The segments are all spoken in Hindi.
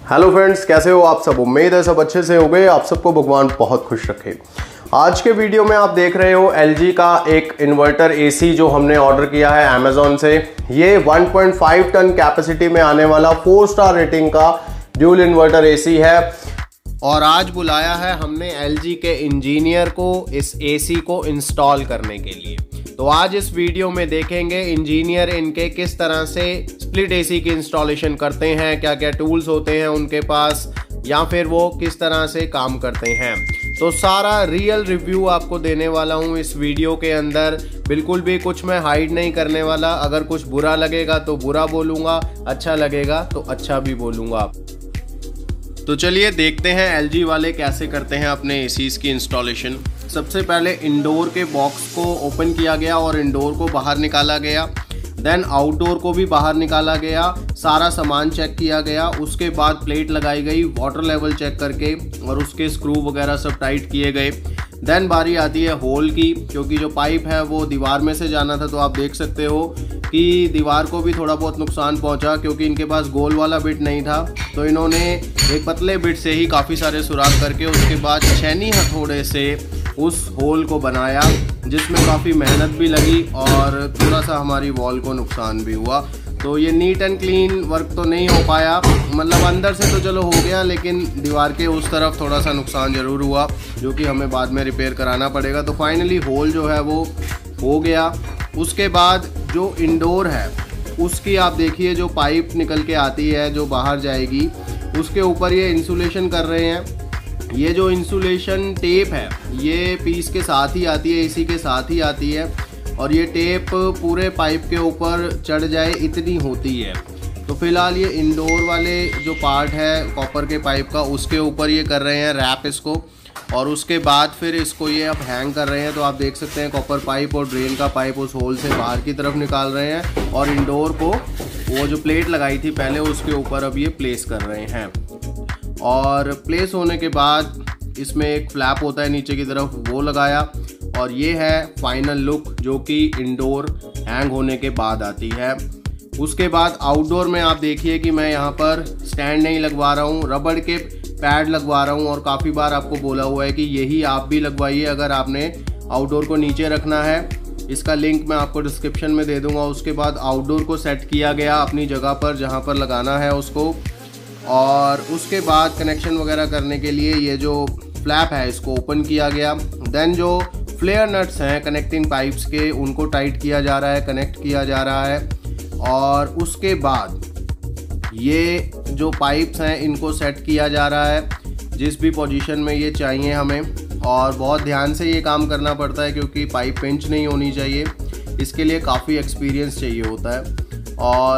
हेलो फ्रेंड्स, कैसे हो आप सब। उम्मीद है सब अच्छे से हो गए। आप सबको भगवान बहुत खुश रखे। आज के वीडियो में आप देख रहे हो LG का एक इन्वर्टर AC जो हमने ऑर्डर किया है अमेजोन से। ये 1.5 टन कैपेसिटी में आने वाला 4 स्टार रेटिंग का ड्यूल इन्वर्टर AC है। और आज बुलाया है हमने LG के इंजीनियर को इस AC को इंस्टॉल करने के लिए। तो आज इस वीडियो में देखेंगे इंजीनियर इनके किस तरह से स्प्लिट AC की इंस्टॉलेशन करते हैं, क्या क्या टूल्स होते हैं उनके पास, या फिर वो किस तरह से काम करते हैं। तो सारा रियल रिव्यू आपको देने वाला हूँ इस वीडियो के अंदर। बिल्कुल भी कुछ मैं हाइड नहीं करने वाला। अगर कुछ बुरा लगेगा तो बुरा बोलूँगा, अच्छा लगेगा तो अच्छा भी बोलूँगा। तो चलिए देखते हैं LG वाले कैसे करते हैं अपने ACs की इंस्टॉलेशन। सबसे पहले इंडोर के बॉक्स को ओपन किया गया और इंडोर को बाहर निकाला गया। देन आउटडोर को भी बाहर निकाला गया, सारा सामान चेक किया गया। उसके बाद प्लेट लगाई गई वाटर लेवल चेक करके, और उसके स्क्रू वगैरह सब टाइट किए गए। देन बारी आती है होल की, क्योंकि जो पाइप है वो दीवार में से जाना था। तो आप देख सकते हो कि दीवार को भी थोड़ा बहुत नुकसान पहुंचा, क्योंकि इनके पास गोल वाला बिट नहीं था। तो इन्होंने एक पतले बिट से ही काफ़ी सारे सुराख करके उसके बाद छेनी हथौड़े से उस होल को बनाया, जिसमें काफ़ी मेहनत भी लगी और थोड़ा सा हमारी वॉल को नुकसान भी हुआ। तो ये नीट एंड क्लीन वर्क तो नहीं हो पाया, मतलब अंदर से तो चलो हो गया, लेकिन दीवार के उस तरफ थोड़ा सा नुकसान ज़रूर हुआ, जो कि हमें बाद में रिपेयर कराना पड़ेगा। तो फाइनली होल जो है वो हो गया। उसके बाद जो इंडोर है उसकी आप देखिए, जो पाइप निकल के आती है जो बाहर जाएगी, उसके ऊपर ये इंसुलेशन कर रहे हैं। ये जो इंसुलेशन टेप है ये पीस के साथ ही आती है, AC के साथ ही आती है, और ये टेप पूरे पाइप के ऊपर चढ़ जाए इतनी होती है। तो फिलहाल ये इंडोर वाले जो पार्ट है कॉपर के पाइप का, उसके ऊपर ये कर रहे हैं रैप इसको, और उसके बाद फिर इसको ये अब हैंग कर रहे हैं। तो आप देख सकते हैं कॉपर पाइप और ड्रेन का पाइप उस होल से बाहर की तरफ निकाल रहे हैं, और इंडोर को वो जो प्लेट लगाई थी पहले उसके ऊपर अब ये प्लेस कर रहे हैं। और प्लेस होने के बाद इसमें एक फ्लैप होता है नीचे की तरफ, वो लगाया। और ये है फाइनल लुक जो कि इंडोर हैंग होने के बाद आती है। उसके बाद आउटडोर में आप देखिए कि मैं यहाँ पर स्टैंड नहीं लगवा रहा हूँ, रबड़ के पैड लगवा रहा हूँ। और काफ़ी बार आपको बोला हुआ है कि यही आप भी लगवाइए अगर आपने आउटडोर को नीचे रखना है। इसका लिंक मैं आपको डिस्क्रिप्शन में दे दूँगा। उसके बाद आउटडोर को सेट किया गया अपनी जगह पर जहाँ पर लगाना है उसको, और उसके बाद कनेक्शन वगैरह करने के लिए ये जो फ्लैप है इसको ओपन किया गया। देन जो फ्लेयर नट्स हैं कनेक्टिंग पाइप्स के, उनको टाइट किया जा रहा है, कनेक्ट किया जा रहा है। और उसके बाद ये जो पाइप्स हैं इनको सेट किया जा रहा है जिस भी पोजीशन में ये चाहिए हमें। और बहुत ध्यान से ये काम करना पड़ता है, क्योंकि पाइप पिंच नहीं होनी चाहिए। इसके लिए काफ़ी एक्सपीरियंस चाहिए होता है।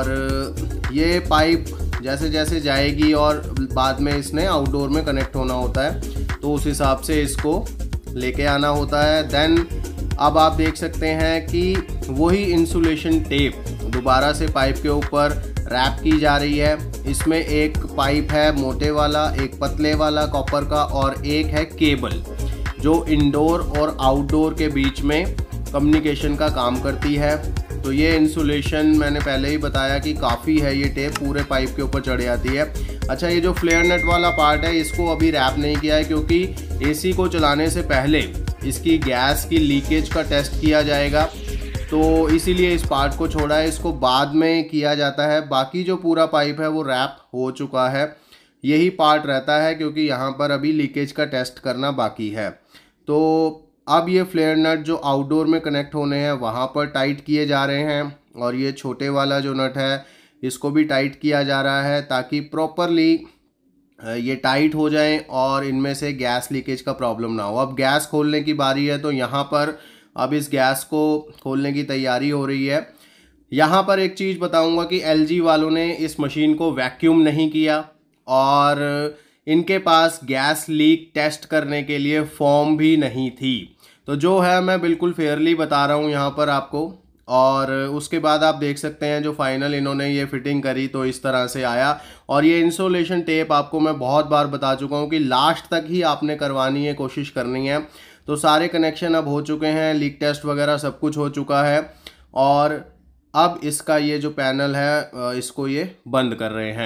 और ये पाइप जैसे जैसे जाएगी और बाद में इसने आउटडोर में कनेक्ट होना होता है, तो उस हिसाब से इसको लेके आना होता है। देन अब आप देख सकते हैं कि वही इंसुलेशन टेप दोबारा से पाइप के ऊपर रैप की जा रही है। इसमें एक पाइप है मोटे वाला, एक पतले वाला कॉपर का, और एक है केबल जो इंडोर और आउटडोर के बीच में कम्युनिकेशन का काम करती है। तो ये इंसुलेशन मैंने पहले ही बताया कि काफ़ी है, ये टेप पूरे पाइप के ऊपर चढ़ जाती है। अच्छा, ये जो फ्लेयर नट वाला पार्ट है इसको अभी रैप नहीं किया है, क्योंकि AC को चलाने से पहले इसकी गैस की लीकेज का टेस्ट किया जाएगा, तो इसीलिए इस पार्ट को छोड़ा है। इसको बाद में किया जाता है। बाकी जो पूरा पाइप है वो रैप हो चुका है, यही पार्ट रहता है क्योंकि यहाँ पर अभी लीकेज का टेस्ट करना बाकी है। तो अब ये फ्लेयर नट जो आउटडोर में कनेक्ट होने हैं वहाँ पर टाइट किए जा रहे हैं, और ये छोटे वाला जो नट है इसको भी टाइट किया जा रहा है, ताकि प्रॉपरली ये टाइट हो जाएं और इनमें से गैस लीकेज का प्रॉब्लम ना हो। अब गैस खोलने की बारी है, तो यहाँ पर अब इस गैस को खोलने की तैयारी हो रही है। यहाँ पर एक चीज़ बताऊँगा कि LG वालों ने इस मशीन को वैक्यूम नहीं किया, और इनके पास गैस लीक टेस्ट करने के लिए फॉर्म भी नहीं थी। तो जो है मैं बिल्कुल फेयरली बता रहा हूँ यहाँ पर आपको। और उसके बाद आप देख सकते हैं जो फाइनल इन्होंने ये फिटिंग करी तो इस तरह से आया। और ये इंसुलेशन टेप आपको मैं बहुत बार बता चुका हूँ कि लास्ट तक ही आपने करवानी है, कोशिश करनी है। तो सारे कनेक्शन अब हो चुके हैं, लीक टेस्ट वगैरह सब कुछ हो चुका है। और अब इसका ये जो पैनल है इसको ये बंद कर रहे हैं।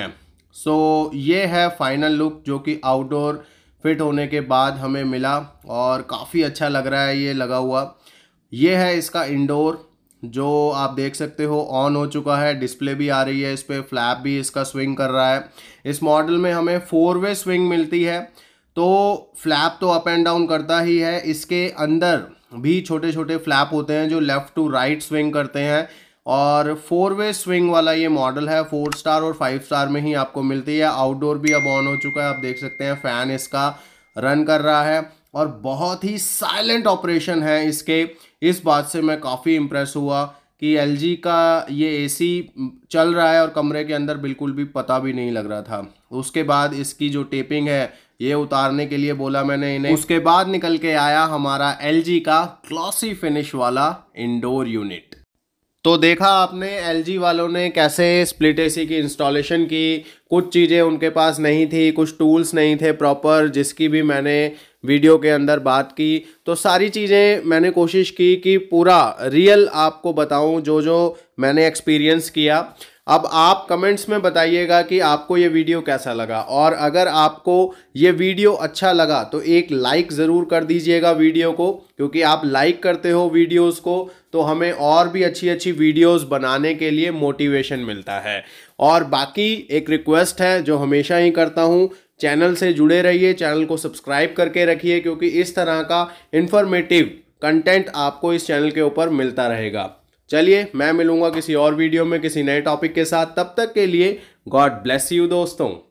सो ये है फाइनल लुक जो कि आउटडोर फिट होने के बाद हमें मिला और काफ़ी अच्छा लग रहा है ये लगा हुआ। ये है इसका इंडोर जो आप देख सकते हो ऑन हो चुका है, डिस्प्ले भी आ रही है इस पर, फ्लैप भी इसका स्विंग कर रहा है। इस मॉडल में हमें 4-वे स्विंग मिलती है, तो फ्लैप तो अप एंड डाउन करता ही है, इसके अंदर भी छोटे छोटे फ्लैप होते हैं जो लेफ़्ट टू राइट स्विंग करते हैं। और 4-वे स्विंग वाला ये मॉडल है, 4 स्टार और 5 स्टार में ही आपको मिलती है। आउटडोर भी अब ऑन हो चुका है, आप देख सकते हैं फ़ैन इसका रन कर रहा है और बहुत ही साइलेंट ऑपरेशन है इसके। इस बात से मैं काफ़ी इम्प्रेस हुआ कि LG का ये AC चल रहा है और कमरे के अंदर बिल्कुल भी पता भी नहीं लग रहा था। उसके बाद इसकी जो टेपिंग है ये उतारने के लिए बोला मैंने इन्हें, उसके बाद निकल के आया हमारा LG का ग्लॉसी फिनिश वाला इंडोर यूनिट। तो देखा आपने LG वालों ने कैसे स्प्लिट AC की इंस्टॉलेशन की। कुछ चीज़ें उनके पास नहीं थी, कुछ टूल्स नहीं थे प्रॉपर, जिसकी भी मैंने वीडियो के अंदर बात की। तो सारी चीज़ें मैंने कोशिश की कि पूरा रियल आपको बताऊं जो जो मैंने एक्सपीरियंस किया। अब आप कमेंट्स में बताइएगा कि आपको ये वीडियो कैसा लगा, और अगर आपको ये वीडियो अच्छा लगा तो एक लाइक ज़रूर कर दीजिएगा वीडियो को, क्योंकि आप लाइक करते हो वीडियोस को तो हमें और भी अच्छी अच्छी वीडियोस बनाने के लिए मोटिवेशन मिलता है। और बाकी एक रिक्वेस्ट है जो हमेशा ही करता हूँ, चैनल से जुड़े रहिए, चैनल को सब्सक्राइब करके रखिए, क्योंकि इस तरह का इंफॉर्मेटिव कंटेंट आपको इस चैनल के ऊपर मिलता रहेगा। चलिए मैं मिलूंगा किसी और वीडियो में किसी नए टॉपिक के साथ, तब तक के लिए गॉड ब्लेस यू दोस्तों।